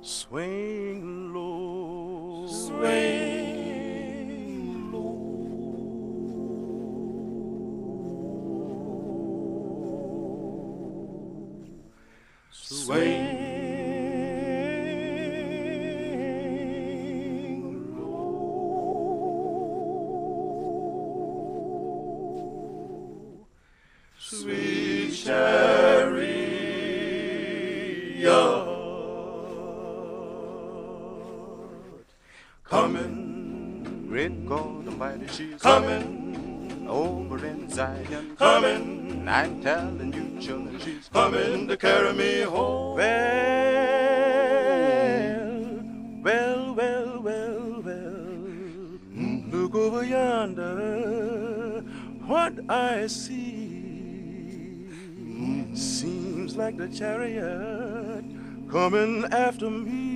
Swing low, Swing low. swing low, sweet chariot, coming, great God Almighty, she's coming over in Zion, coming. I'm telling you, children, she's coming to carry me home. Well. Look over yonder, what I see seems like the chariot coming after me.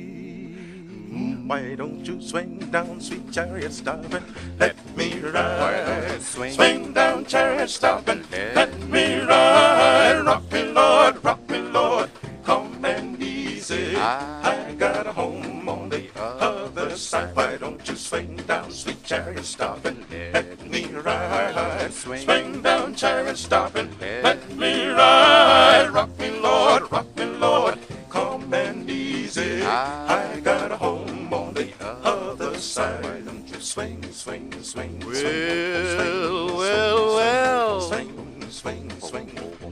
Why don't you swing down, sweet chariot, stop and let me ride? Swing down, chariot, stop and let me ride. Rock me, Lord, come and easy. I got a home on the other side. Why don't you swing down, sweet chariot, stop and let me ride? Swing down, chariot, stop and let me ride. Rock me, Lord, come and easy. I got a home on the other side. Why don't you swing, swing, swing, Well, swing, swing, swing,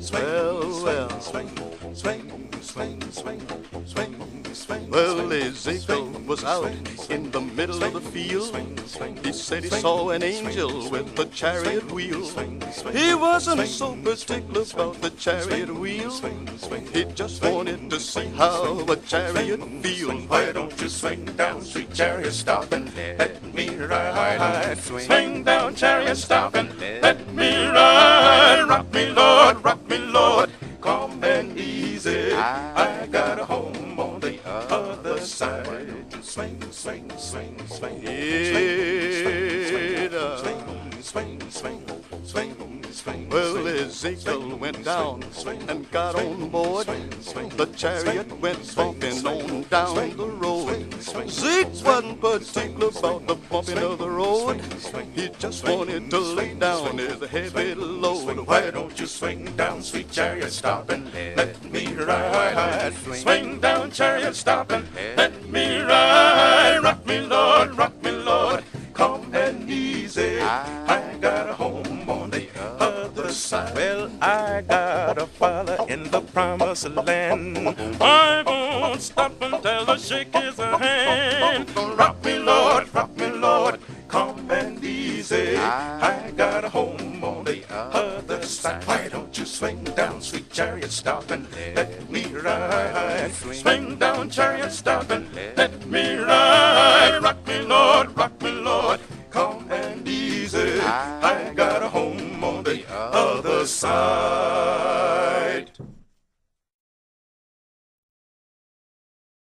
swing. Well, Ezekiel was out in the middle of the field. He said he saw an angel with a chariot wheel. He wasn't so particular about the chariot wheel. He just wanted to see how a chariot feels. Why don't you swing down, sweet chariot, stop and let me ride? Swing down, chariot, stop and let me ride. Rock me, Lord, calm and easy. I got a home on the other side. Why don't you swing, swing, swing, swing, swing. Well, Ezekiel went down and got on board. The chariot went bumping on down the road. Zeke wasn't particular about the bumping of the road. He just wanted to lay down his heavy load. Why don't you swing down, sweet chariot, stop and let me ride? Swing down, chariot, stop and let me ride. Rock me, Lord, calm and easy. I got a home on the other side. Well, I got a father in the promised land. I won't stop until I shake his hand. Rock me, Lord, calm and easy. I got a home on the other side. Why don't you swing down, sweet chariot, stop and let me ride? Swing down, chariot, stop and let me ride. Rock me, Lord, calm and easy. I got a home on the other side.